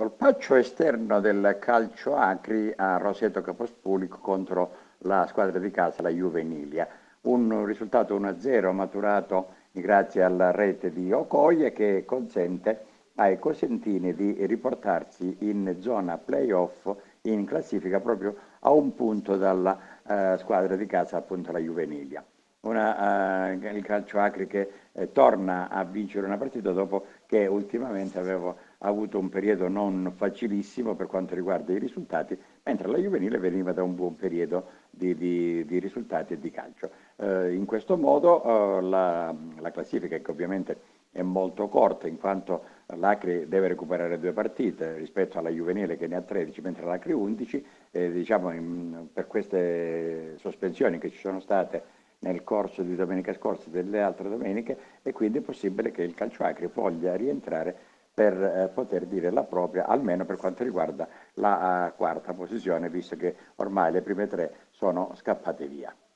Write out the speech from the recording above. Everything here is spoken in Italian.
Colpaccio esterno del calcio Acri a Roseto Capospulico contro la squadra di casa, la Juve Emilia. Un risultato 1-0 maturato grazie alla rete di Okoye che consente ai cosentini di riportarsi in zona playoff in classifica proprio a un punto dalla squadra di casa, appunto la Juve Emilia. Il calcio Acri che torna a vincere una partita dopo che ultimamente avevo avuto un periodo non facilissimo per quanto riguarda i risultati, mentre la juvenile veniva da un buon periodo di risultati e di calcio. In questo modo la classifica, che ovviamente è molto corta, in quanto l'Acri deve recuperare due partite rispetto alla juvenile che ne ha 13, mentre l'Acri 11, diciamo per queste sospensioni che ci sono state nel corso di domenica scorsa e delle altre domeniche, e quindi è possibile che il calcio Acri voglia rientrare per poter dire la propria, almeno per quanto riguarda la quarta posizione, visto che ormai le prime tre sono scappate via.